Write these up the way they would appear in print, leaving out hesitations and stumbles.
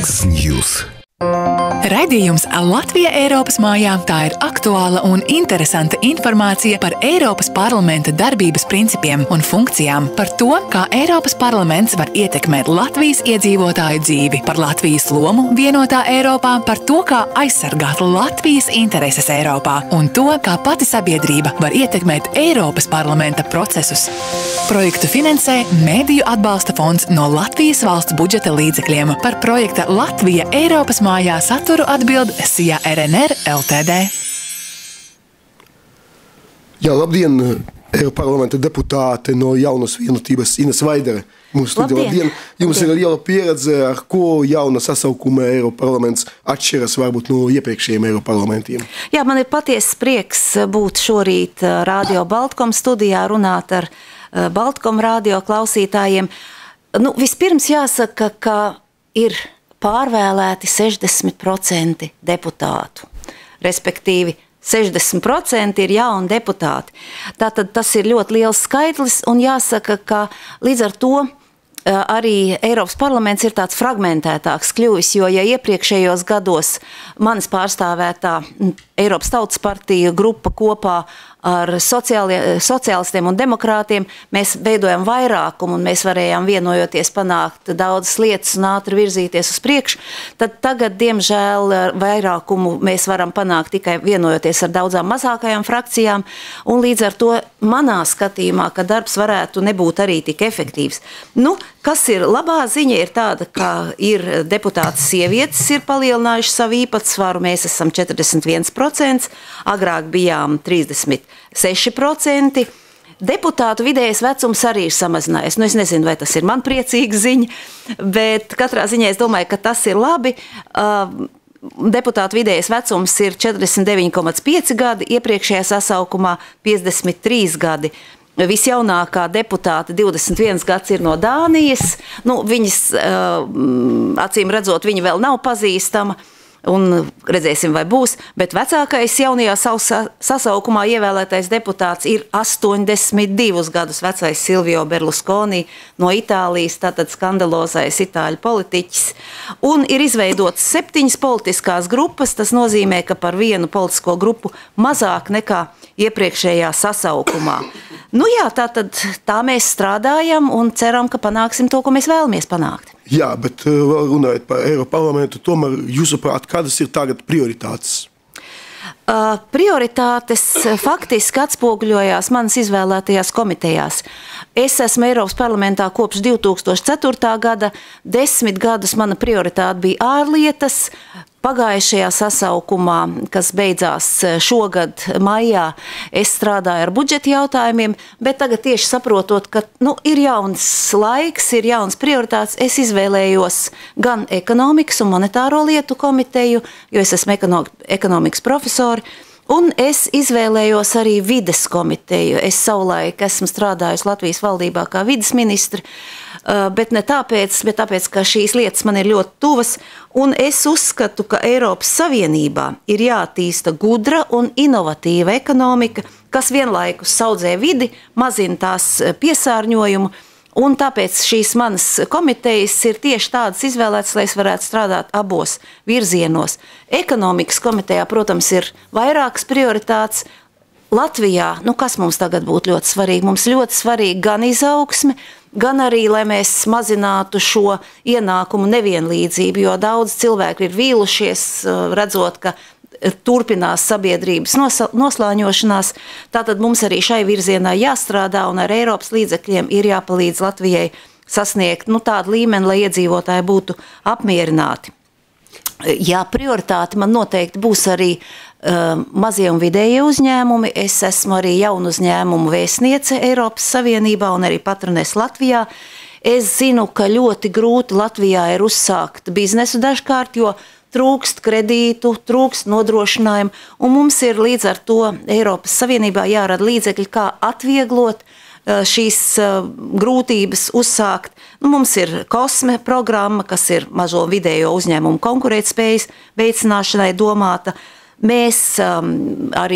X News. Raidījums Latvija Eiropas mājā – tā ir aktuāla un interesanta informācija par Eiropas parlamenta darbības principiem un funkcijām, par to, kā Eiropas parlaments var ietekmēt Latvijas iedzīvotāju dzīvi, par Latvijas lomu vienotā Eiropā, par to, kā aizsargāt Latvijas intereses Eiropā un to, kā pati sabiedrība var ietekmēt Eiropas parlamenta procesus. Projektu finansē Mēdīju atbalsta fonds no Latvijas valsts budžeta līdzekļiem. Par projekta Latvija Eiropas mājā saturu atbild SIA RNR Ltd. Jā, labdien, Eiroparlamenta deputāte no Jaunas vienotības Ines Vaidere. Mums studijā labdien. Jums ir liela pieredze, ar ko jauna sasaukuma Eiroparlaments atšķiras varbūt no iepriekšējiem Eiroparlamentiem. Jā, man ir patiesas prieks būt šorīt Radio Baltkom studijā, runāt ar Baltkom radio klausītājiem. Vispirms jāsaka, ka ir pārvēlēti 60% deputātu, respektīvi 60% ir jauni deputāti. Tātad tas ir ļoti liels skaitlis un jāsaka, ka līdz ar to arī Eiropas parlaments ir tāds fragmentētāks kļuvis, jo ja iepriekšējos gados manis pārstāvētā Eiropas Tautas partija grupa kopā ar sociālistiem un demokrātiem, mēs veidojam vairākumu un mēs varējām vienojoties panākt daudzas lietas un ātri virzīties uz priekšu, tad tagad, diemžēl, vairākumu mēs varam panākt tikai vienojoties ar daudzām mazākajām frakcijām, un līdz ar to manā skatījumā, ka darbs varētu nebūt arī tik efektīvs. Kas ir labā ziņa, ir tāda, ka ir deputātas sievietes ir palielinājuši savu īpatsvaru, mēs esam 41%, agrāk bijām 36%. Deputātu vidējais vecums arī ir samazinājies. Es nezinu, vai tas ir man priecīga ziņa, bet katrā ziņā es domāju, ka tas ir labi. Deputātu vidējais vecums ir 49,5 gadi, iepriekšējā sasaukumā 53 gadi. Visjaunākā deputāte 21 gads ir no Dānijas. Viņas, acīm redzot, viņa vēl nav pazīstama. Un redzēsim, vai būs, bet vecākais jaunajā sasaukumā ievēlētais deputāts ir 82 gadus vecais Silvio Berlusconi no Itālijas, tātad skandalozais itāļu politiķis. Un ir izveidotas 7 politiskās grupas, tas nozīmē, ka par vienu politisko grupu mazāk nekā iepriekšējā sasaukumā. Tā mēs strādājam un ceram, ka panāksim to, ko mēs vēlamies panākt. Jā, bet vēl runājot par Eiroparlamentu, tomēr jūsuprāt, kādas ir tagad prioritātes? Prioritātes faktiski atspoguļojās manas izvēlētajās komitejās. Es esmu Eiropas parlamentā kopš 2004. gada, 10 gadus mana prioritāte bija ārlietas. Pagājušajā sasaukumā, kas beidzās šogad maijā, es strādāju ar budžeta jautājumiem, bet tagad tieši saprotot, ka ir jauns laiks, ir jauns prioritāts, es izvēlējos gan ekonomikas un monetāro lietu komiteju, jo es esmu ekonomikas profesori, un es izvēlējos arī vides komiteju. Es savulaik esmu strādājusi Latvijas valdībā kā vides ministri, bet ne tāpēc, ka šīs lietas man ir ļoti tuvas, un es uzskatu, ka Eiropas Savienībā ir jātīsta gudra un inovatīva ekonomika, kas vienlaikus saudzē vidi, mazina tās piesārņojumu, un tāpēc šīs manas komitejas ir tieši tādas izvēlētas, lai es varētu strādāt abos virzienos. Ekonomikas komitejā, protams, ir vairākas prioritātes. Latvijā, kas mums tagad būtu ļoti svarīgi? Mums ļoti svarīgi gan izaugsme, gan arī, lai mēs mazinātu šo ienākumu nevienlīdzību, jo daudz cilvēku ir vīlušies, redzot, ka turpinās sabiedrības noslāņošanās. Tātad mums arī šai virzienā jāstrādā un ar Eiropas līdzekļiem ir jāpalīdz Latvijai sasniegt tādu līmeni, lai iedzīvotāji būtu apmierināti. Jā, prioritāte man noteikti būs arī mazie un vidējie uzņēmumi. Es esmu arī jaunu uzņēmumu vēstniece Eiropas Savienībā un arī patronēs Latvijā. Es zinu, ka ļoti grūti Latvijā ir uzsākt biznesu dažkārt, jo trūkst kredītu, trūkst nodrošinājumu, un mums ir līdz ar to Eiropas Savienībā jārada līdzekļi, kā atvieglot šīs grūtības uzsākt. Mums ir COSME programma, kas ir mazo vidējo uzņēmumu konkurētspējas veicināšanai domāta. Mēs arī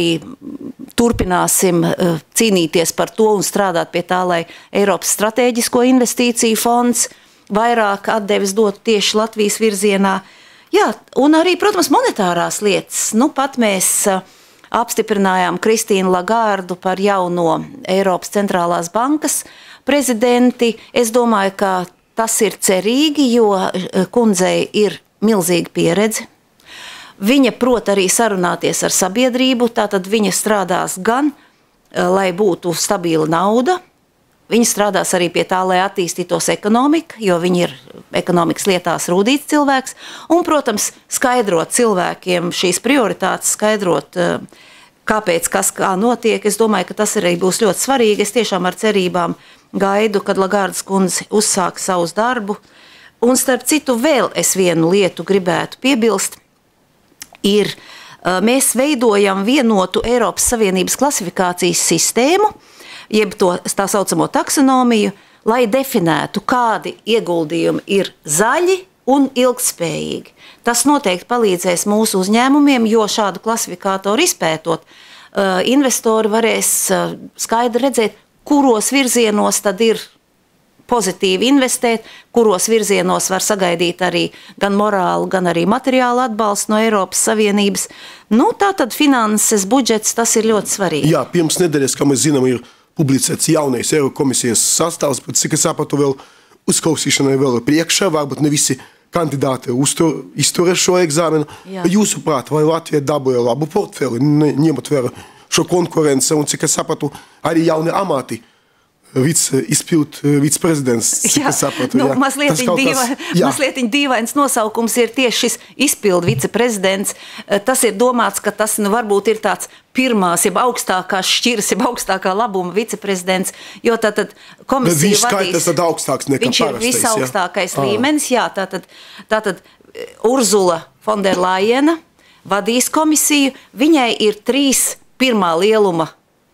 turpināsim cīnīties par to un strādāt pie tā, lai Eiropas strateģisko investīciju fonds vairāk atdevis dotu tieši Latvijas virzienā. Jā, un arī, protams, monetārās lietas. Nu, pat mēs apstiprinājām Kristīnu Lagārdu par jauno Eiropas centrālās bankas prezidenti. Es domāju, ka tas ir cerīgi, jo kundzei ir milzīga pieredze. Viņa prot arī sarunāties ar sabiedrību, tātad viņa strādās gan, lai būtu stabila nauda, viņa strādās arī pie tā, lai attīstītos ekonomika, jo viņa ir ekonomikas lietās rūdīts cilvēks, un, protams, skaidrot cilvēkiem šīs prioritātes, skaidrot, kāpēc, kas, kā notiek. Es domāju, ka tas arī būs ļoti svarīgi. Es tiešām ar cerībām gaidu, kad Lagārdas kundze uzsāk savus darbu. Un starp citu vēl es vienu lietu gribētu piebilst, ir, mēs veidojam vienotu Eiropas Savienības klasifikācijas sistēmu, jeb tā saucamo taksonomiju, lai definētu, kādi ieguldījumi ir zaļi un ilgtspējīgi. Tas noteikti palīdzēs mūsu uzņēmumiem, jo šādu klasifikātoru izpētot, investori varēs skaidri redzēt, kuros virzienos tad ir pozitīvi investēt, kuros virzienos var sagaidīt arī gan morālu, gan arī materiālu atbalstu no Eiropas Savienības. Nu, tātad finanses, budžets, tas ir ļoti svarīgi. Jā, pirms nedēļas, kā mēs zinām, ir publicēts jaunais Eirokomisijas sastāvs, bet cik es sapratu, vēl uzklausīšanai vēl priekšā, varbūt ne visi kandidāti izturēs šo eksāmenu. Jā. Jūsuprāt, vai Latvija dabūja labu portfeli, ņemot vērā šo konkurence, un cik es sapratu, arī jauni amati, viceprezidents, cik es sapratu. Nu, mazliet dīvains nosaukums ir tieši šis izpildu viceprezidents. Tas ir domāts, ka tas varbūt ir tāds pirmās, jeb augstākās šķiras, jeb augstākā labuma viceprezidents, jo tātad komisija viņš skaitas tad augstāks nekā viņš ir visaugstākais līmenis, jā, tātad Urzula Fonderlajena vadīs komisiju, viņai ir 3 pirmā lieluma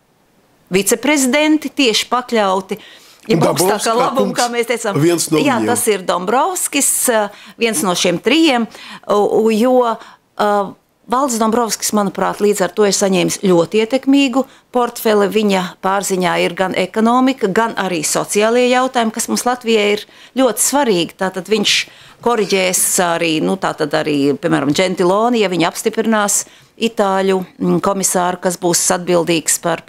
viceprezidenti tieši pakļauti, ja augstākā labuma, kā mēs teicām. Jā, tas ir Dombrovskis, viens no šiem 3, jo Valdis Dombrovskis, manuprāt, līdz ar to ir saņēmis ļoti ietekmīgu portfeli. Viņa pārziņā ir gan ekonomika, gan arī sociālie jautājumi, kas mums Latvijai ir ļoti svarīgi. Tātad viņš koriģēs arī, piemēram, Gentiloni, ja viņa apstiprinās itāļu komisāru, kas būs atbildīgs par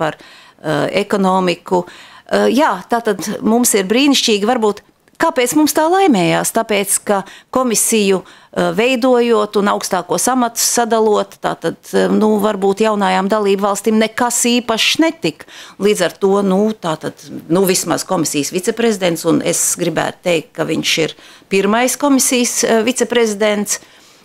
ekonomiku. Jā, tātad mums ir brīnišķīgi, varbūt, kāpēc mums tā laimējās? Tāpēc, ka komisiju veidojot un augstākos amatus sadalot, tātad, varbūt jaunajām dalību valstīm nekas īpašs netika. Līdz ar to, vismaz komisijas viceprezidents, un es gribētu teikt, ka viņš ir pirmais komisijas viceprezidents,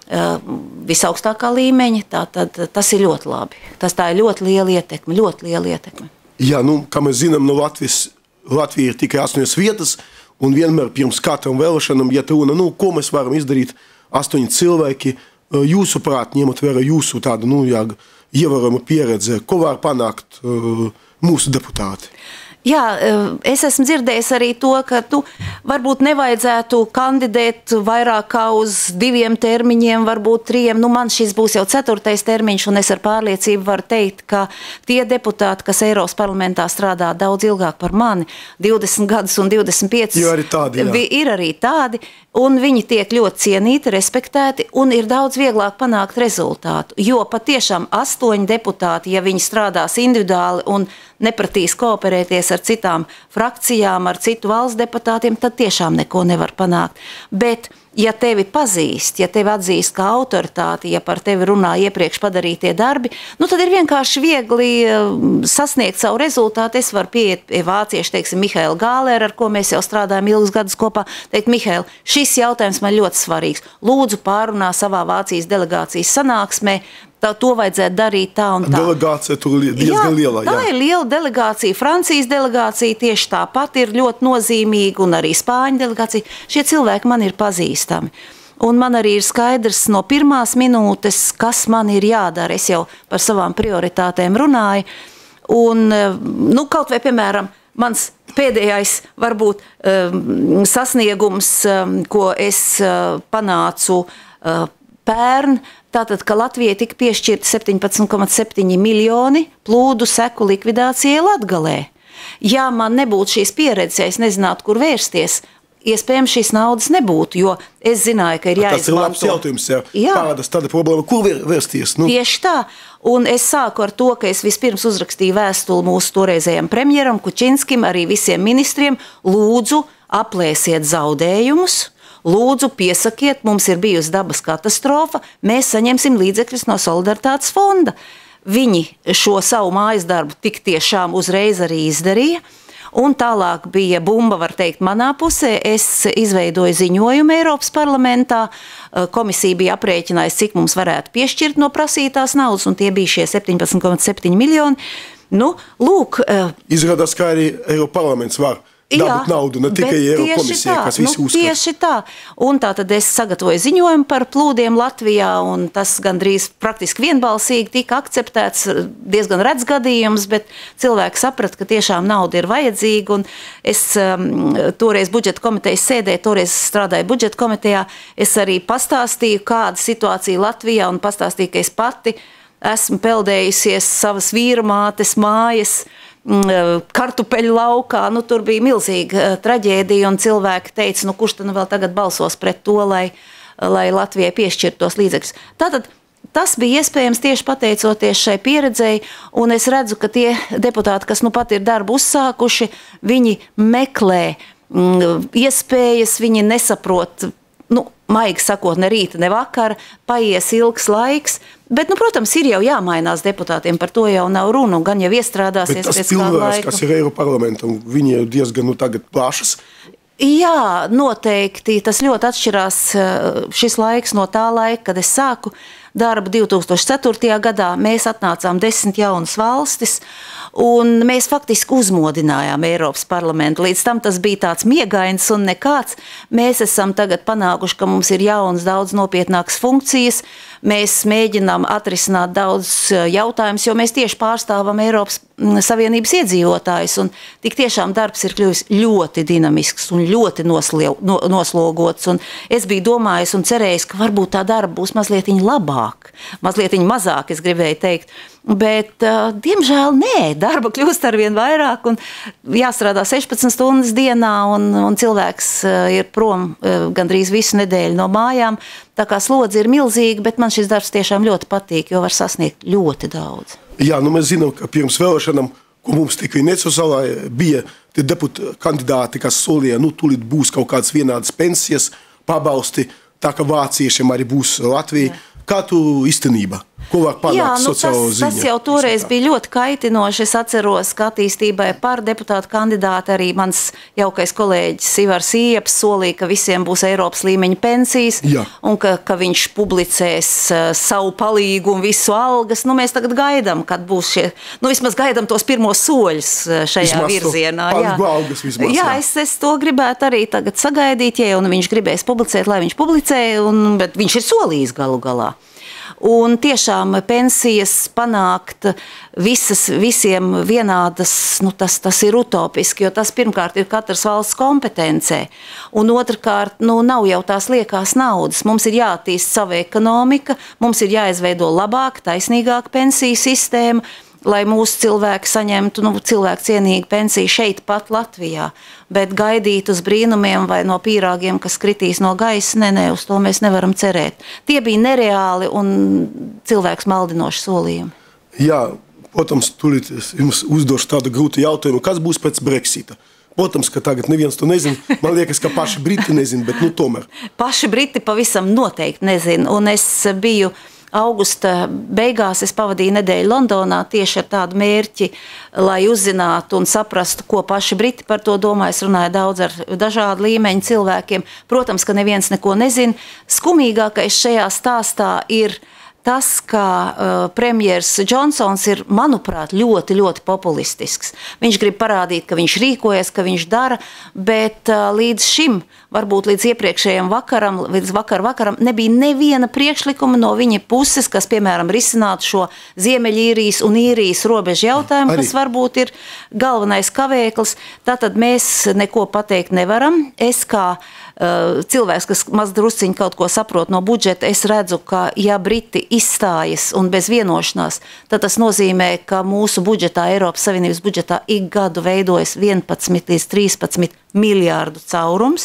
visaugstākā līmeņa, tātad tas ir ļoti labi. Tā ir ļoti liela ietekme. Jā, kā mēs zinām, no Latvija ir tikai 8 vietas, un vienmēr pirms katram vēlēšanam, ja runa, ko mēs varam izdarīt, 8 cilvēki, jūsuprāt, ņemot vērā jūsu tādu, ievērojumu pieredzi, ko var panākt mūsu deputāti? Jā, es esmu dzirdējis arī to, ka varbūt nevajadzētu kandidēt vairāk kā uz 2 termiņiem, varbūt 3. Man šis būs jau 4. termiņš, un es ar pārliecību varu teikt, ka tie deputāti, kas Eiropas parlamentā strādā daudz ilgāk par mani, 20 gadus un 25, ir arī tādi, un viņi tiek ļoti cienīti, respektēti, un ir daudz vieglāk panākt rezultātu. Jo patiešām 8 deputāti, ja viņi strādās individuāli un nepratīs kooperēties ar citām frakcijām, ar citu valsts deputātiem, tad tiešām neko nevar panākt. Bet, ja tevi pazīst, ja tevi atzīst kā autoritāti, ja par tevi runā iepriekš padarītie darbi, tad ir vienkārši viegli sasniegt savu rezultātu. Es varu pieiet pie vācieši, teiksim, Mihaela Gālera, ar ko mēs jau strādājam ilgus gadus kopā, teikt, Mihaela, šis jautājums man ļoti svarīgs. Lūdzu pārunā savā Vācijas delegācijas sanāksmē, to vajadzētu darīt tā un tā. Delegācija tur diezgan liela. Tā ir liela delegācija. Francijas delegācija tieši tāpat ir ļoti nozīmīga, un arī Spāņu delegācija. Šie cilvēki man ir pazīstami. Un man arī ir skaidrs no pirmās minūtes, kas man ir jādara. Es jau par savām prioritātēm runāju. Un, kaut vai, piemēram, mans pēdējais varbūt sasniegums, ko es panācu pērn, tātad, ka Latvijai tika piešķirti 17,7 miljoni plūdu seku likvidācijai Latgalē. Ja man nebūtu šīs pieredzes, ja es nezinātu, kur vērsties, iespējams šīs naudas nebūtu, jo es zināju, ka ir jāizmanto. Tas ir labs jautājums, parādās tāda problēma, kur vērsties? Tieši tā. Un es sāku ar to, ka es vispirms uzrakstīju vēstuli mūsu toreizējam premjeram Kučinskim, arī visiem ministriem, lūdzu aplēsiet zaudējumus, lūdzu piesakiet, mums ir bijusi dabas katastrofa, mēs saņemsim līdzekļus no Solidaritātes fonda. Viņi šo savu mājas darbu tik tiešām uzreiz arī izdarīja. Un tālāk bija bumba, var teikt, manā pusē. Es izveidoju ziņojumu Eiropas parlamentā. Komisija bija aprēķinājusi, cik mums varētu piešķirt no prasītās naudas, un tie bija šie 17,7 miljoni. Lūk. Izrādās, kā arī Eiropas parlaments var dabūt naudu, ne tikai Eiropas komisija, kas visi uzskata. Tieši tā. Un tā tad es sagatavoju ziņojumu par plūdiem Latvijā, un tas gandrīz praktiski vienbalsīgi tika akceptēts, diezgan redz gadījums, bet cilvēki saprata, ka tiešām nauda ir vajadzīga, un es toreiz budžeta komitejas sēdē, toreiz strādāju budžeta komitejā, es arī pastāstīju, kāda situācija Latvijā, un pastāstīju, ka es pati esmu peldējusies savas vīramātes mājas, kartupeļu laukā, tur bija milzīga traģēdija, un cilvēki teica, kurš tad vēl tagad balsos pret to, lai Latvijai piešķirt tos līdzekļus. Tātad tas bija iespējams tieši pateicoties šai pieredzei, un es redzu, ka tie deputāti, kas pat ir darbu uzsākuši, viņi meklē iespējas, viņi nesaprot, maigi sakot, ne rīta, ne vakara, paies ilgs laiks, bet, protams, ir jau jāmainās deputātiem, par to jau nav runa, gan jau iestrādāsies pēc kādu laiku. Bet tas pilnvērs, kas ir Eiropas parlamentam, viņi ir diezgan tagad plašas. Jā, noteikti, tas ļoti atšķirās šis laiks no tā laika, kad es sāku darbu 2004. gadā. Mēs atnācām 10 jaunas valstis, un mēs faktiski uzmodinājām Eiropas parlamentu. Līdz tam tas bija tāds miegains un nekāds. Mēs esam tagad panākuši, ka mums ir jaunas, daudz nopietnākas funkcijas. Mēs mēģinām atrisināt daudz jautājumus, jo mēs tieši pārstāvam Eiropas Savienības iedzīvotājus. Un tik tiešām darbs ir kļuvis ļoti dinamisks un ļoti noslogots. Un es biju domājis un cerējis, ka varbūt tā darba būs mazliet labāk, mazliet mazāk, es gribēju teikt. Bet, diemžēl, nē, darba kļūst arvien vairāk un jāstrādā 16 stundas dienā un cilvēks ir prom gandrīz visu nedēļu no mājām. Tā kā slodze ir milzīga, bet man šis darbs tiešām ļoti patīk, jo var sasniegt ļoti daudz. Jā, mēs zinām, ka pirms vēlēšanām, ko mums tikai Necosalā bija tie deputāti kandidāti, kas solīja, tūlīt būs kaut kādas vienādas pensijas, pabalsti, tā ka vāciešiem arī būs Latvija. Jā. Kā tu īstenībā? Ko var panākt sociālo ziņu? Tas jau toreiz bija ļoti kaitinoši. Es atceros, ka attīstībai par deputātu kandidātu arī mans jaukais kolēģis Ivars Ieps solīja, ka visiem būs Eiropas līmeņa pensijas, un ka viņš publicēs savu palīgu un visu algas. Mēs tagad gaidām, kad būs šie, vismaz gaidām tos pirmos soļus šajā virzienā. Algas vismaz. Jā, es to gribētu arī tagad sagaidīt, ja viņš gribēs publicēt, lai viņš publicē, bet viņš ir solījis galu galā. Un tiešām pensijas panākt visiem vienādas, tas ir utopiski, jo tas pirmkārt ir katras valsts kompetencē. Un otrkārt, nav jau tās liekās naudas. Mums ir jāattīst savu ekonomika, mums ir jāizveido labāka, taisnīgāka pensiju sistēma, lai mūsu cilvēki saņemtu cilvēku cienīgu pensiju šeit pat Latvijā. Bet gaidīt uz brīnumiem vai no pīrāgiem, kas kritīs no gaisa, uz to mēs nevaram cerēt. Tie bija nereāli un cilvēks maldinoši solījumi. Jā, protams, tūlīt jums uzdošu tādu grūtu jautājumu, kas būs pēc Brexita? Protams, ka tagad neviens to nezin. Man liekas, ka paši Briti nezin, bet tomēr. Paši Briti pavisam noteikti nezin, un es biju augusta beigās, es pavadīju nedēļu Londonā tieši ar tādu mērķi, lai uzzinātu un saprastu, ko paši Briti par to domā. Es runāju daudz ar dažādu līmeņu cilvēkiem. Protams, ka neviens neko nezin. Skumīgākais šajā stāstā ir tas, ka premjers Džonsons ir, manuprāt, ļoti, ļoti populistisks. Viņš grib parādīt, ka viņš rīkojas, ka viņš dara, bet līdz šim, varbūt līdz iepriekšējiem vakaram, līdz vakaram, nebija neviena priekšlikuma no viņa puses, kas, piemēram, risinātu šo Ziemeļīrijas un Īrijas robežu jautājumu, kas varbūt ir galvenais kavēklis. Tātad mēs neko pateikt nevaram. Es kā cilvēks, kas maz drusciņi kaut ko saprot no budžeta, es redzu, ka ja Briti izstājas un bez vienošanās, tad tas nozīmē, ka mūsu budžetā, Eiropas Savienības budžetā ik gadu veidojas 11 līdz 13 miljārdu caurums.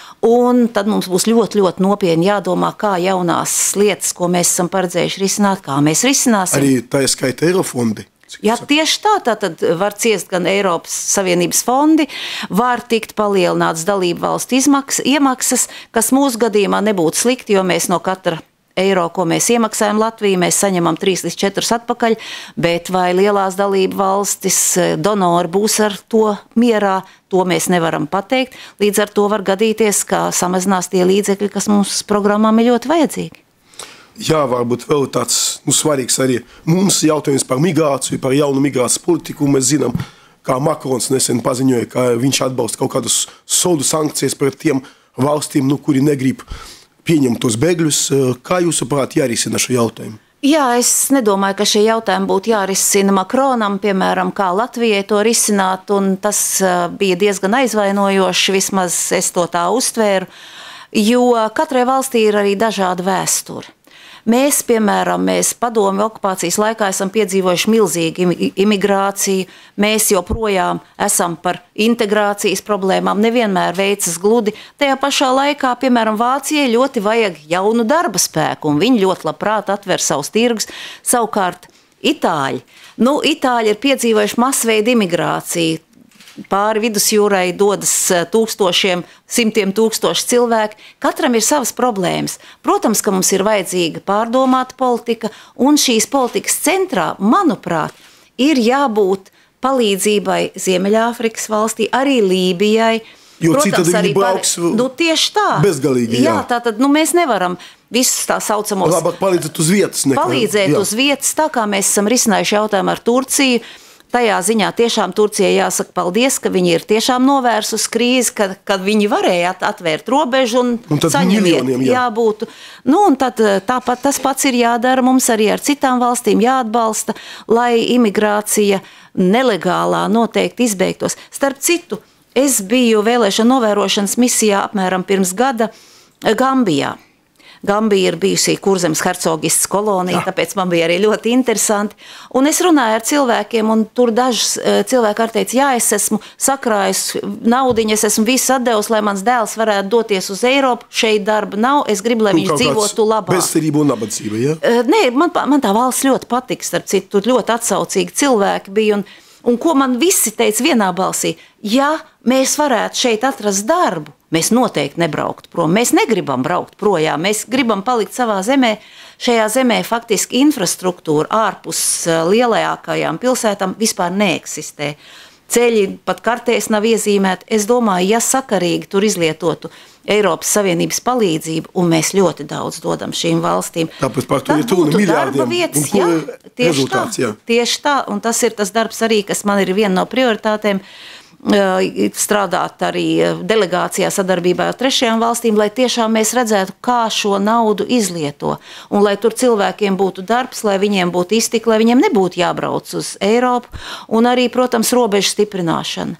Un tad mums būs ļoti, ļoti nopietni jādomā, kā jaunās lietas, ko mēs esam paredzējuši risināt, kā mēs risināsim. Arī tā ir skaita eirofondi. Jā, tieši tā. Tad var ciest gan Eiropas Savienības fondi, var tikt palielināts dalību valstu iemaksas, kas mūsu gadījumā nebūtu slikti, jo mēs no katra eiro, ko mēs iemaksājam Latviju, mēs saņemam 3 līdz 4 atpakaļ, bet vai lielās dalību valstis donori būs ar to mierā, to mēs nevaram pateikt. Līdz ar to var gadīties, ka samazinās tie līdzekļi, kas mums programmām ir ļoti vajadzīgi. Jā, varbūt vēl tāds svarīgs arī mums jautājums par migrāciju, par jaunu migrācijas politiku. Mēs zinām, kā Makrons nesen paziņoja, ka viņš atbalsta kaut kādas sodu sankcijas pret tiem valstīm, kuri negrib pieņemt tos bēgļus. Kā jūsuprāt jārisina šo jautājumu? Jā, es nedomāju, ka šie jautājumi būtu jārisina Makronam, piemēram, kā Latvijai to risināt, un tas bija diezgan aizvainojoši, vismaz es to tā uztvēru, jo katrai valstī ir arī dažāda vēsture. Mēs, piemēram, padomju okupācijas laikā esam piedzīvojuši milzīgu imigrāciju, mēs joprojām esam par integrācijas problēmām, nevienmēr veicas gludi. Tajā pašā laikā, piemēram, Vācijai ļoti vajag jaunu darba spēku, un viņi ļoti labprāt atver savus tirgus. Savukārt Itāļi. Itāļi ir piedzīvojuši masveida imigrāciju. Pāri vidusjūrai dodas tūkstošiem, simtiem tūkstoši cilvēki. Katram ir savas problēmas. Protams, ka mums ir vajadzīga pārdomāta politika, un šīs politikas centrā, manuprāt, ir jābūt palīdzībai Ziemeļāfrikas valstī, arī Lībijai. Jo protams, citādi viņi brauks tieši tā. Bezgalīgi. Jā, tātad mēs nevaram visus tā saucamos... Labāk palīdzēt uz vietas. Palīdzēt uz vietas, tā kā mēs esam risinājuši jautājumu ar Turciju. Tajā ziņā tiešām Turcijai jāsaka paldies, ka viņi ir tiešām novērsusi krīzi, kad viņi varēja atvērt robežu un saņemiet jābūtu. Un tad tāpat tas pats ir jādara mums arī ar citām valstīm, jāatbalsta, lai imigrācija nelegālā noteikti izbeigtos. Starp citu, es biju vēlēšana novērošanas misijā apmēram pirms gada Gambijā. Gambija ir bijusi Kurzemes hercogistes kolonija, tāpēc man bija arī ļoti interesanti. Un es runāju ar cilvēkiem, un tur dažs cilvēki arī teica, jā, es esmu sakrājis naudiņu, es esmu visu atdevusi, lai mans dēls varētu doties uz Eiropu. Šeit darba nav, es gribu, lai viņš dzīvotu labāk. Bezcerība un nabadzība, ja? Nē, man tā valsts ļoti patika, starp citu, tur ļoti atsaucīgi cilvēki bija, un ko man visi teica vienā balsī, ja mēs varētu šeit atrast darbu, mēs noteikti nebrauktu prom. Mēs negribam braukt projām, mēs gribam palikt savā zemē. Šajā zemē faktiski infrastruktūra ārpus lielākajām pilsētām vispār neeksistē. Ceļi pat kartēs nav iezīmēti. Es domāju, ja sakarīgi tur izlietotu Eiropas Savienības palīdzību, un mēs ļoti daudz dodam šīm valstīm. Tāpēc par to ir tūna miljārdiem. Vietas, tieši tā, un tas ir tas darbs arī, kas man ir viena no prioritātēm, strādāt arī delegācijā sadarbībā ar trešajām valstīm, lai tiešām mēs redzētu, kā šo naudu izlieto. Un lai tur cilvēkiem būtu darbs, lai viņiem būtu iztika, lai viņiem nebūtu jābrauc uz Eiropu. Un arī, protams, robežu stiprināšana.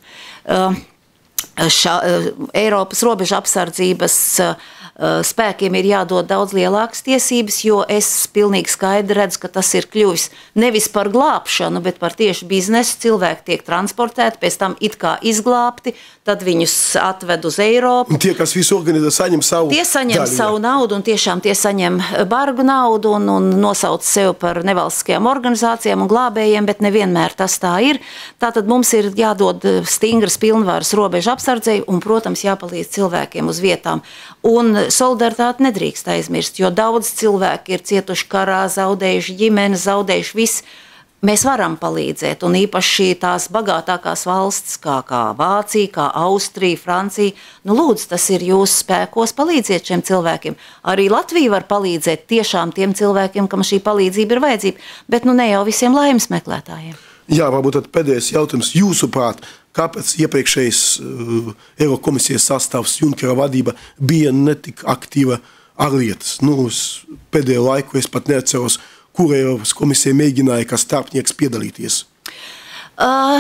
Eiropas robeža apsardzības spēkiem ir jādod daudz lielākas tiesības, jo es pilnīgi skaidri redzu, ka tas ir kļuvis nevis par glābšanu, bet par tieši biznesu. Cilvēki tiek transportēti, pēc tam it kā izglābti, tad viņus atved uz Eiropu. Un tie, kas visu organizē, saņem savu Tie saņem daļu, savu naudu, un tiešām tie saņem bargu naudu un nosauc sev par nevalstiskajām organizācijām un glābējiem, bet nevienmēr tas tā ir. Tātad mums ir jādod stingras pilnvaras robežu apsardzei un, protams, jāpalīdz cilvēkiem uz vietām. Un solidaritāti nedrīkst aizmirst, jo daudz cilvēki ir cietuši karā, zaudējuši ģimenes, zaudējuši visu. Mēs varam palīdzēt, un īpaši tās bagātākās valstis, kā Vācija, kā Austrija, Francija. Lūdzu, tas ir jūsu spēkos, palīdziet šiem cilvēkiem. Arī Latvija var palīdzēt tiešām tiem cilvēkiem, kam šī palīdzība ir vajadzība, bet ne jau visiem laimes meklētājiem. Jā, varbūt tad pēdējais jautājums jūsuprāt, kāpēc iepriekšējais Eirokomisijas sastāvs Junkera vadība bija netik aktīva ārlietas? Pēdējo laiku es pat neatceros, kur Eiropas komisija mēģināja kā starpnieks piedalīties.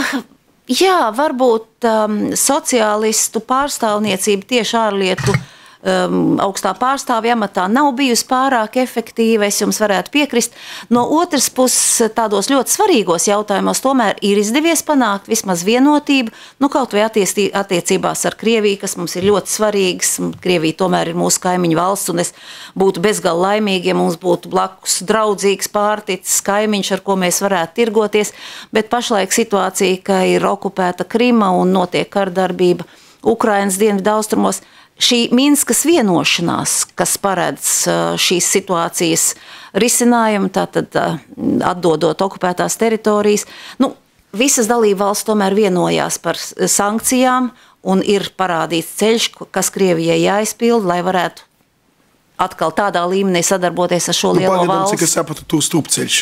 Jā, varbūt sociālistu pārstāvniecība tieši ārlietu augstā pārstāvja amatā nav bijusi pārāk efektīva, es jums varētu piekrist. No otras puses, tādos ļoti svarīgos jautājumos tomēr ir izdevies panākt vismaz vienotību, kaut vai attiecībās ar Krieviju, kas mums ir ļoti svarīgas. Krievija tomēr ir mūsu kaimiņu valsts, un es būtu bezgalīgi laimīgi, ja mums būtu blakus draudzīgs, pārticis kaimiņš, ar ko mēs varētu tirgoties, bet pašlaik situācija, ka ir okupēta Krima un notiek kardarbība Ukrainas dienvidu austrumos, šī Minskas vienošanās, kas paredz šīs situācijas risinājumu, tātad atdodot okupētās teritorijas, visas dalībvalstis tomēr vienojās par sankcijām un ir parādīts ceļš, kas Krievijai jāizpilda, lai varētu atkal tādā līmenī sadarboties ar šo lielo valsts. Cik es sapratu, tu stūpceļš.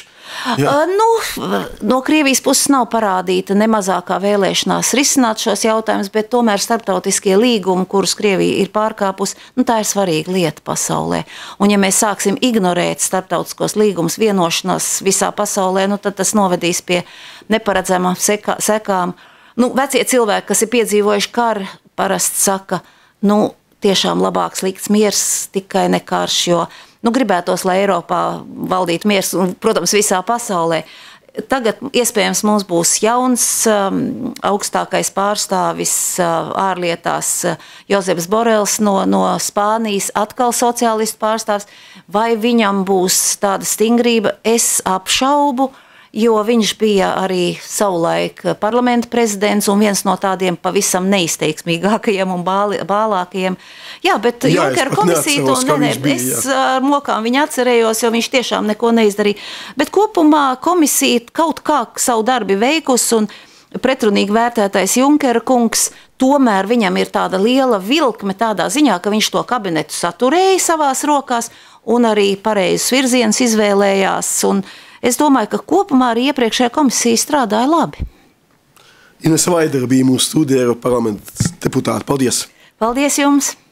No Krievijas puses nav parādīta ne mazākā vēlēšanās risināt šos jautājumus, bet tomēr starptautiskie līgumi, kurus Krievija ir pārkāpus, tā ir svarīga lieta pasaulē. Un ja mēs sāksim ignorēt starptautiskos līgumus vienošanās visā pasaulē, tad tas novedīs pie neparedzama sekām. Vecie cilvēki, kas ir piedzīvojuši karu, parasti saka, tiešām labāk slikts miers, tikai ne karš, jo gribētos, lai Eiropā valdītu miers, un, protams, visā pasaulē. Tagad iespējams mums būs jauns augstākais pārstāvis ārlietās Jozefs Borels no Spānijas, atkal sociālistu pārstāvis. Vai viņam būs tāda stingrība? Es apšaubu, jo viņš bija arī savulaik parlamenta prezidents un viens no tādiem pavisam neizteiksmīgākajiem un bālākajiem. Jā, bet Junkera komisija to es ar mokām viņu atcerējos, jo viņš tiešām neko neizdarīja. Bet kopumā komisija kaut kā savu darbi veikusi un pretrunīgi vērtētais Junkera kungs, tomēr viņam ir tāda liela vilkme tādā ziņā, ka viņš to kabinetu saturēja savās rokās un arī pareizus virzienus izvēlējās. Un es domāju, ka kopumā arī iepriekšējā komisija strādāja labi. Inese Vaidere bija mūsu studija Eiropas parlamenta deputāte. Paldies! Paldies jums!